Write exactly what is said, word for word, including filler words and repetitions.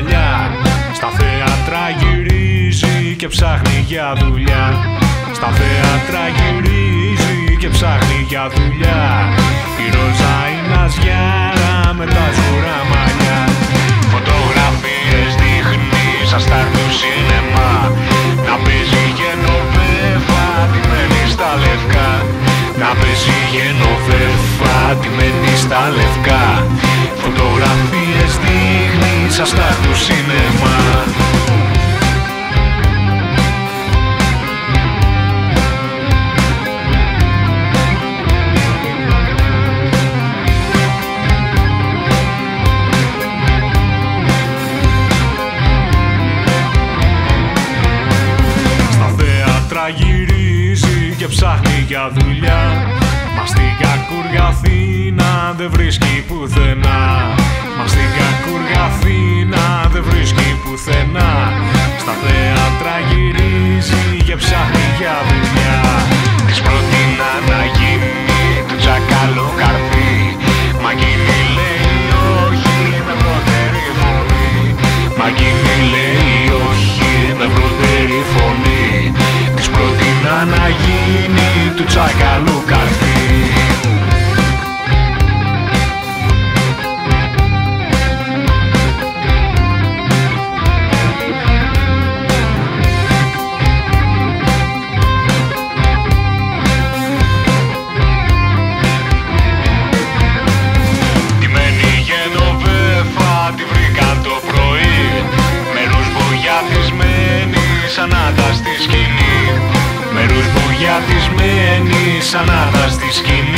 μαλλιά. Στα θέατρα γυρίζει και ψάχνει για δουλειά. Στα θέατρα γυρίζει και ψάχνει για δουλειά. Η Ρόζα η Ναζιάρα με τα σγουρά μαλλιά. Φωτογραφίες δείχνει σαν στάρ του σινεμά. Να παίζει Γενοβέφα ντυμένη στα λευκά. Να παίζει Γενοβέφα ντυμένη στα λευκά. Φωτογραφίες δείχνει σαν στάρ του σινεμά. Γυρίζει και ψάχνει για δουλειά. Μα στην κακούργια Αθήνα δεν βρίσκει πουθενά. Μα στην κακούργια Αθήνα δεν βρίσκει πουθενά. Στα θέατρα γυρίζει και ψάχνει για δουλειά. Της πρότεινα να γίνει του τσακαλό καρφί. Μα εκείνη λέει όχι με πρώτερη φωνή. Μα εκείνη λέει όχι με πρώτερη φωνή. Της πρότεινα να γίνει του τσακαλού καρφί. Ντυμένη Γενοβέφα τη βρήκα το πρωί. Με ρουσβογιατισμένη σαν άτα στη σκηνή. Με ρουσβογιατισμένη σαν άτα στη σκηνή.